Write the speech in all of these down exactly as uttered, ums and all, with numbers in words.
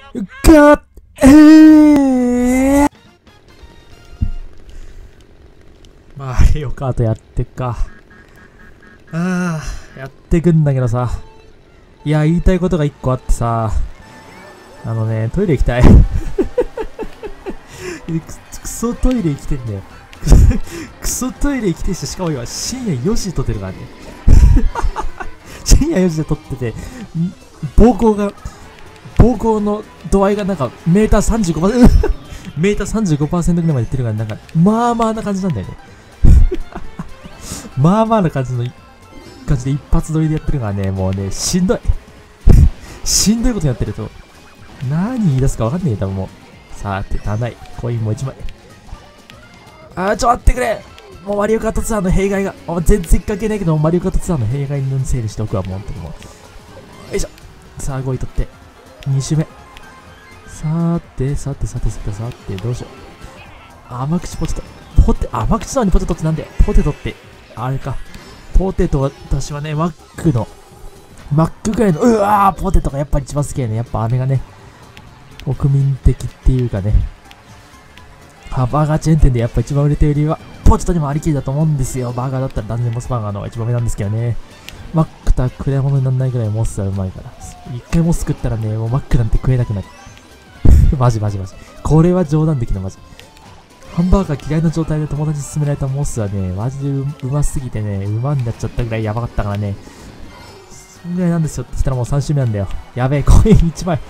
が、えー、マリオカートやってっか。ああ、やってくんだけどさ。いや、言いたいことが一個あってさ。あのね、トイレ行きたい。く, くそトイレ行きてんだよ。クソトイレ行きてし、しかも今深夜よじで撮ってるからね。深夜よじで撮ってて、膀胱が、膀胱の度合いがなんかメーター さんじゅうごパーセント メーター さんじゅうごパーセント ぐらいまでいってるから、なんかまあまあな感じなんだよね。まあまあな感じの感じで一発撮りでやってるからね、もうね、しんどい。しんどいことやってると、何言い出すか分かんねえよ、多分もう。さて、足ない。コインもいちまい。あー、ちょ、待ってくれ。もうマリオカートツアーの弊害が。全然関係ないけど、マリオカートツアーの弊害の整理しておくわ、もう本当にもう。よいしょ。さあ、ごい取って。に周目。さーて、さて、さて、さて、さて、どうしよう。甘口ポテト。ポテ、甘口なのにポテトってなんだよ。ポテトって、あれか。ポテトは、私はね、マックの、マックぐらいの、うわー、ポテトがやっぱり一番好きやね。やっぱあれがね、国民的っていうかね。バーガーチェーン店でやっぱ一番売れてる理由は、ポテトにもありきりだと思うんですよ。バーガーだったら断然モスバーガーの方が一番上なんですけどね。マックとは比べ物にならないぐらいモスはうまいから。一回モス食ったらね、もうマックなんて食えなくなる。マジマジマジ。これは冗談できないマジ。ハンバーガー嫌いな状態で友達に勧められたモスはね、マジで う, うますぎてね、うまになっちゃったぐらいやばかったからね。そんぐらいなんですよって言ったらもうさん周目なんだよ。やべえ、コインいちまい。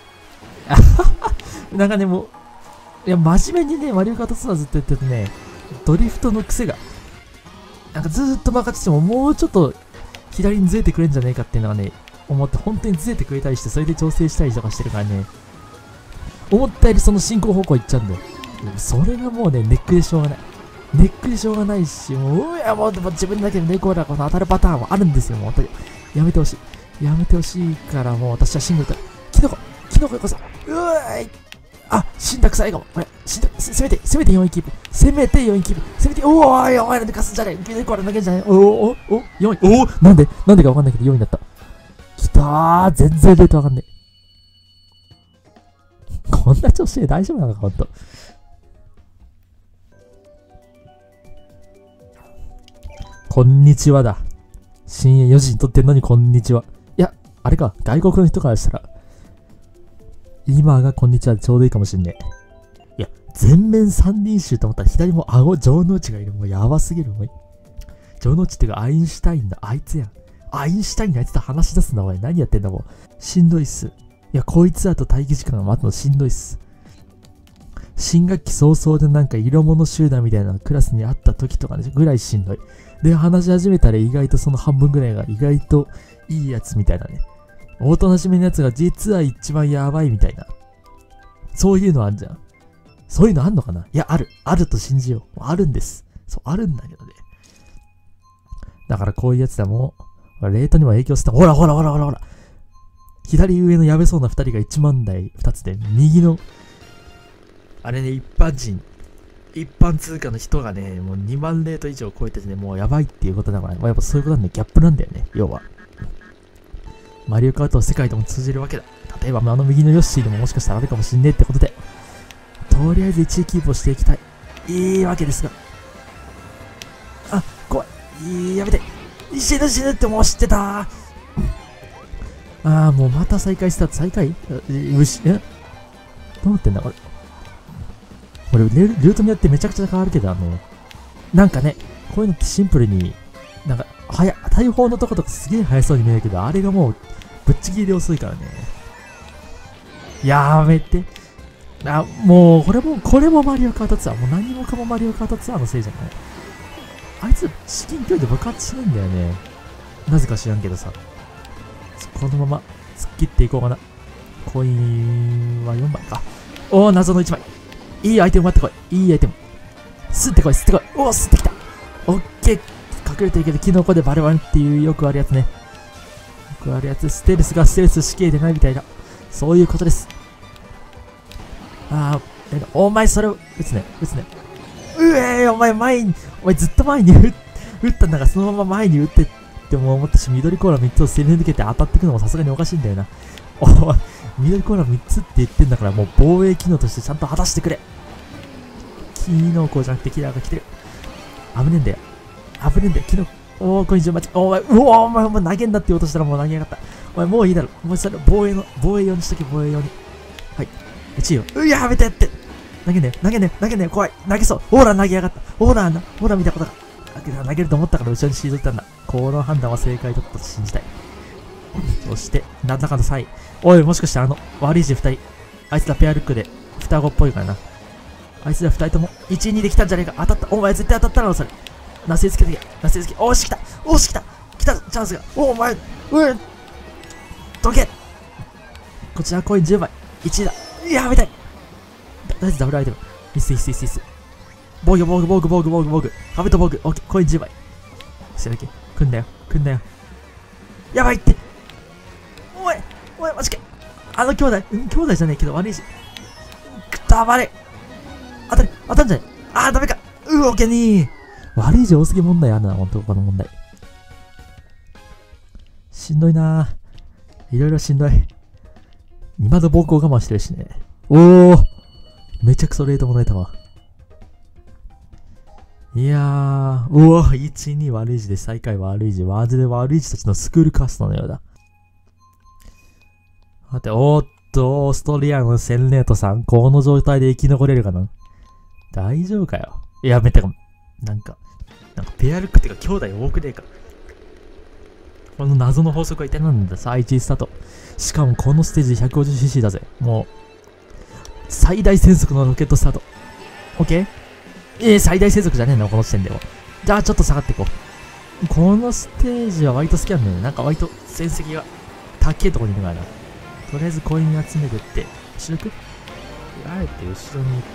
なんかね、もう、いや、真面目にね、マリオカートツアーずっと言っててね、ドリフトの癖が、なんかずーっと曲がってても、もうちょっと左にずれてくれんじゃねえかっていうのがね、思って、本当にずれてくれたりして、それで調整したりとかしてるからね、思ったよりその進行方向行っちゃうんだよ。それがもうね、ネックでしょうがない。ネックでしょうがないし、もう、いや、もう、でも自分だけで猫だこの当たるパターンはあるんですよ、もう本当に。やめてほしい。やめてほしいから、もう私はシングルと、キノコ、キノコよこそ、うわーい。あ、死んだ臭いかも。これ、死んだ、せ、せめて、せめてよんいキープ。せめてよんいキープ。せめて、おーい、お前ら抜かすんじゃねえ。これ抜けんじゃねえ。おー、おー、お、よんい。おー、なんで、なんでかわかんないけどよんいだった。きたー、全然レートわかんねえ。こんな調子で大丈夫なのか、ほんと。こんにちはだ。深夜よじに撮ってんのにこんにちは。いや、あれか、外国の人からしたら、今がこんにちはでちょうどいいかもしんねえ。いや、全面三人衆と思ったら左も顎、城之内がいる。もうやばすぎる。もう城之内ってかアインシュタインだ。あいつやん。アインシュタインにあいつと話し出すんだ。おい。何やってんだもう。しんどいっす。いや、こいつだと待機時間が待つのしんどいっす。新学期早々でなんか色物集団みたいなクラスにあった時とかぐらいしんどい。で、話し始めたら意外とその半分ぐらいが意外といいやつみたいなね。おとなしめのやつが実は一番やばいみたいな。そういうのあんじゃん。そういうのあんのかな。いや、ある。あると信じよう。あるんです。そう、あるんだけどね。だからこういうやつだもん。レートにも影響してた。ほらほらほらほらほら。左上のやべそうな二人がいちまん台二つで、右の、あれね、一般人、一般通貨の人がね、もうにまんレート以上超えててね、もうやばいっていうことだから、ね、やっぱそういうことなんで、ギャップなんだよね、要は。マリオカートは世界でも通じるわけだ。例えば、あの右のヨッシーでももしかしたらあるかもしんねえってことで、とりあえずいちいキープをしていきたい。いいわけですが。あ、怖い。いい、やめて。死ぬ死ぬってもう知ってた。ああ、もうまた再開スタート。再開うし、えどうなってんだこれ。これル、ルートによってめちゃくちゃ変わるけど、あの、なんかね、こういうのってシンプルに、なんか、はや、大砲のとことかすげえ速そうに見えるけど、あれがもう、ぶっちぎりで遅いからね。やめて。あ、もう、これも、これもマリオカートツアー。もう何もかもマリオカートツアーのせいじゃない。あいつ、至近距離で爆発しないんだよね。なぜか知らんけどさ。このまま、突っ切っていこうかな。コインはよんまいか。おー、謎のいちまい。いいアイテム待ってこい。いいアイテム。吸ってこい、吸ってこい。おー、吸ってきた。オッケー。隠れてるけど、キノコでバレバレっていうよくあるやつね。よくあるやつ。ステルスがステルス死刑でないみたいな。そういうことです。あー、お前それを、撃つね、撃つね。うえー、お前前に、お前ずっと前に撃ったんだから、そのまま前に撃ってっても思ったし、緑コーラみっつをすり抜けて当たってくのもさすがにおかしいんだよな。 おい、緑コーナーみっつって言ってんだから、もう防衛機能としてちゃんと果たしてくれ。キノコじゃなくてキラーが来てる。危ねえんだよ。危ねえんだよ。キノコ。おー、これ以上待ち。お前、うわお前、お前投げんだって言おうとしたらもう投げやがった。お前、もういいだろ。お前、それ、防衛の、防衛用にしとけ、防衛用に。はい。いちいよ。うやめてって。投げねえ、投げねえ、投げねえ、怖い。投げそう。オーラ投げやがった。オーラな、オーラ見たことが。投げると思ったから後ろに退いたんだ。この判断は正解だったと信じたい。そして、なんだかんださんい。おい、もしかしてあの、悪い字ふたり。あいつらペアルックで、双子っぽいからな。あいつらふたりとも、いち、にできたんじゃねえか。当たった。お前絶対当たったろ、それ。なせつけてけ。なせつけ。おーし、来た。おーし、来た。来た、チャンスが。おー、お前。うん。どけ。こちらコインじゅうまい。いちいだ。やめたい。大丈夫、ダブルアイテム。ミスミスミスミス。防御、防御、防御、防御、防御、防御。壁と防具。オッケー、コインじゅうまい。それだけ。来んなよ、来んなよ。やばいって。おい、おい、マジか。あの兄弟、うん、兄弟じゃねえけど悪いし。くたばれ。当たり、当たんじゃない。あー、ダメか。うおけにー。悪い字多すぎ問題あるな、ほんと、この問題。しんどいなぁ。いろいろしんどい。今の暴行我慢してるしね。おー。めちゃくそレートもらえたわ。いやー、うわ、いち、に悪い字で最下位悪い字、マジで悪い字たちのスクールカストのようだ。待って、おーっと、オーストリアのセンネートさん、この状態で生き残れるかな？大丈夫かよ。やめてかも。なんか、なんかペアルックってか兄弟多くねえか。この謎の法則は一体何なんだ？さあ、いちスタート。しかもこのステージ ひゃくごじゅうシーシー だぜ。もう、最大戦速のロケットスタート。オッケー？えー、最大戦速じゃねえのこの時点でも。じゃあちょっと下がっていこう。このステージは割と好きなんだよね。なんか割と戦績が高いところにいるからな。とりあえずコイン集めてって、後ろ行く？あえて後ろに行って、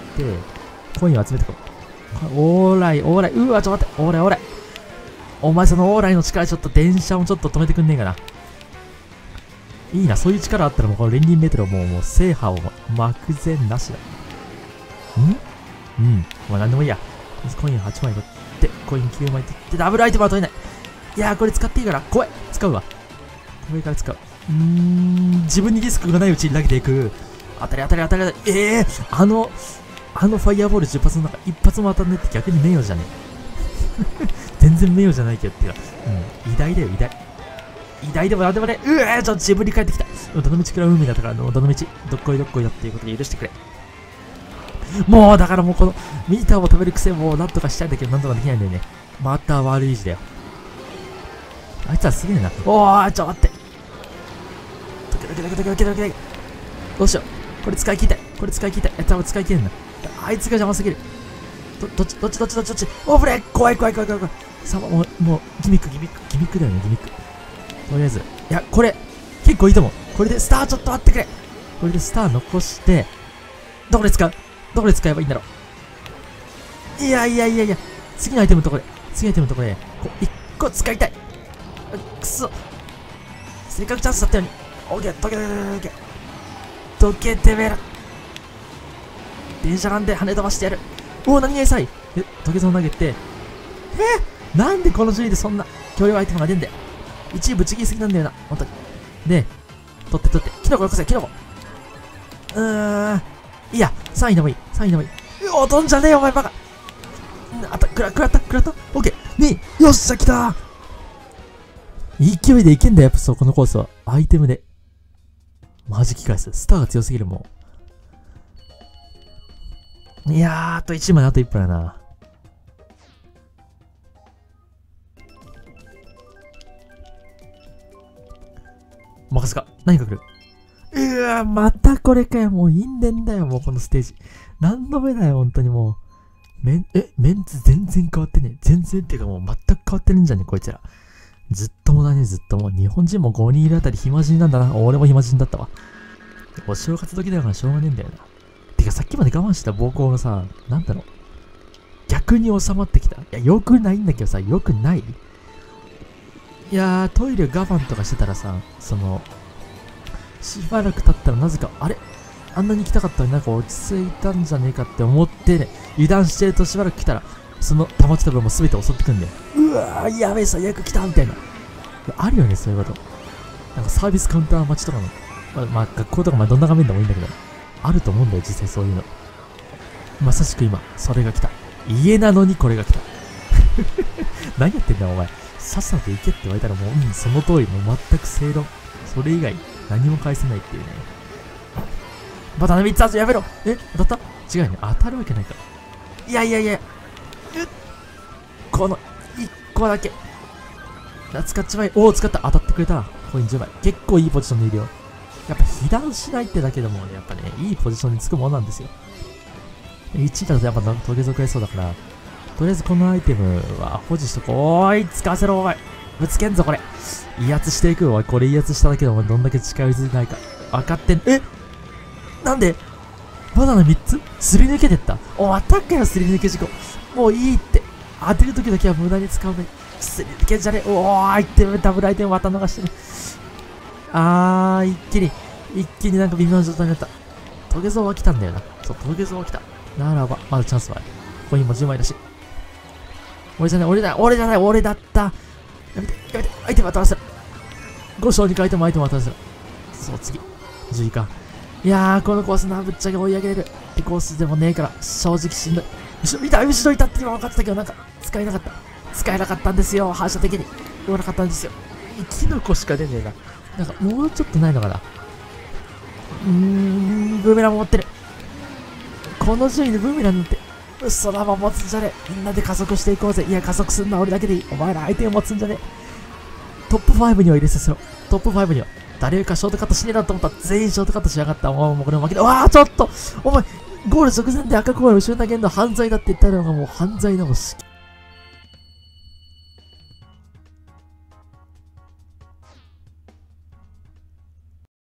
コインを集めてこう。オーライ、オーライ、うわ、ちょっと待って、オーライ、オーライ。お前そのオーライの力ちょっと電車をちょっと止めてくんねえかな。いいな、そういう力あったらもうこのレンリンメトロもう、もう制覇を目前なしだ。んうん。まあなんでもいいや。コインはちまい取って、コインきゅうまい取って、ダブルアイテムは取れない。いやー、これ使っていいから、怖い。使うわ。これから使う。うーん、自分にリスクがないうちに投げていく。当たり当たり当たり当たり。ええー、あの、あのファイヤーボールじゅっ発の中、一発も当たんねって逆に名誉じゃねえ。全然名誉じゃないけどっていうか、うん、偉大だよ、偉大。偉大でもなんでもね、うわー、ちょっと自分に帰ってきた。どの道から海だったから、どの道、どっこいどっこいだっていうことで許してくれ。もう、だからもうこの、ミーターを食べる癖もなんとかしたいんだけど、なんとかできないんだよね。また悪い字だよ。あいつはすげえな。おー、ちょ、待って。ドキドキドキドキドキドキドキ。どうしよう。これ使い切りたい。これ使い切りたい。え、多分使い切れんな。あいつが邪魔すぎる。ど、どっち、どっち、どっち、どっち、どっち。オーブレー怖い怖い怖い怖い怖い。さあ、もう、もう、ギミック、ギミック、ギミックだよね、ギミック。とりあえず。いや、これ、結構いいと思う。これでスターちょっと待ってくれ。これでスター残して、どこで使う？どこで使えばいいんだろう。いやいやいやいや、次のアイテムのところで、次のアイテムのところで、こう、一個使いたい。くそ。せっかくチャンスだったように。オッケー、どけどけどけどけてめえら。電車なんで跳ね飛ばしてやる。おお、何がさい。え、土下座を投げて、えー、なんでこの順位でそんな強力アイテムが出んだよ。一位ぶち切りすぎなんだよな、本当に。で、取って取って、キノコよこせ、キノコ。うーん、いいや、さんいでもいい、さんいでもいい。うお、飛んじゃねえよ、お前バカ。あった、くら、くらった、くらった。オッケー、にい、よっしゃ、来たー。勢いでいけんだよ、やっぱそう、このコースは。アイテムで。マジ機返す。スターが強すぎる、もう。いやー、あといちまであといっぷんやな。任せか。何か来る。うわ、またこれかよ。もう因縁だよ、もうこのステージ。何度目だよ、本当にもう。メン、え、メンツ全然変わってね。全然っていうかもう全く変わってるんじゃねこいつら。ずっともだね、ずっとも。日本人もごにんいるあたり暇人なんだな。俺も暇人だったわ。お正月時だからしょうがねえんだよな。てかさっきまで我慢した暴行がさ、なんだろう。逆に収まってきた。いや、よくないんだけどさ、よくない？いやー、トイレ我慢とかしてたらさ、その、しばらく経ったらなぜか、あれあんなに来たかったのになんか落ち着いたんじゃねえかって思ってね、油断してるとしばらく来たら、その溜まってた分も全て襲ってくんだよ。うわー、やべえ、最悪来たみたいな。あるよね、そういうこと。なんかサービスカウンター待ちとかの。 まあ、まあ、学校とかまあどんな画面でもいいんだけど、あると思うんだよ、実際そういうの。まさしく今、それが来た。家なのにこれが来た。何やってんだよ、お前。さっさと行けって言われたらもう、うん、その通り、もう全く正論。それ以外、何も返せないっていうね。バタナみっつあるやめろ。え当たった違うよね。当たるわけないから。いやいやいや。うっこのいっこだけ。使っちまえ。おお、使った。当たってくれた。コインじゅうまい。結構いいポジションにいるよ。やっぱ被弾しないってだけでも、やっぱね、いいポジションにつくものなんですよ。いちいだとやっぱトゲゾ食えそうだから、とりあえずこのアイテムは保持しとこう。おーい、使わせろ、お前。ぶつけんぞ、これ。威圧していくよ。お前、これ威圧しただけでお前どんだけ近寄りづらいか。分かってん。えなんでバナナみっつすり抜けてった。お、またかよ、すり抜け事故。もういいって。当てるときだけは無駄に使うね。すり抜けんじゃねえ。おー、アイテム、ダブルアイテムまた逃してる。あー、一気に、一気になんか微妙な状態になった。トゲゾウは来たんだよな。そう、トゲゾウは来た。ならば、まだチャンスはある。コインもじゅうまいだし。俺じゃない、俺じゃない、俺じゃない、俺だった。やめて、やめて、アイテム渡らせる。ご章にかいてもアイテム渡らせる。そう、次。じゅういか。いやー、このコースな、ぶっちゃけ追い上げれる。ってコースでもねえから、正直しんどい。後ろいた、後ろいたって今分かってたけど、なんか、使えなかった。使えなかったんですよ、反射的に。言わなかったんですよ。キノコしか出ねえな。なんか、もうちょっとないのかな。うーん、ブーメランも持ってる。この順位でブーメランなんて、嘘だ、持つんじゃねえ。みんなで加速していこうぜ。いや、加速すんのは俺だけでいい。お前ら相手を持つんじゃねえ。トップごには入れさせろ。トップごには。誰かショートカットしねえなと思ったら全員ショートカットしやがった。もうこれも負けた。わあ、ちょっとお前、ゴール直前で赤コール後ろ投げるの犯罪だって言ったのがもう犯罪だもん。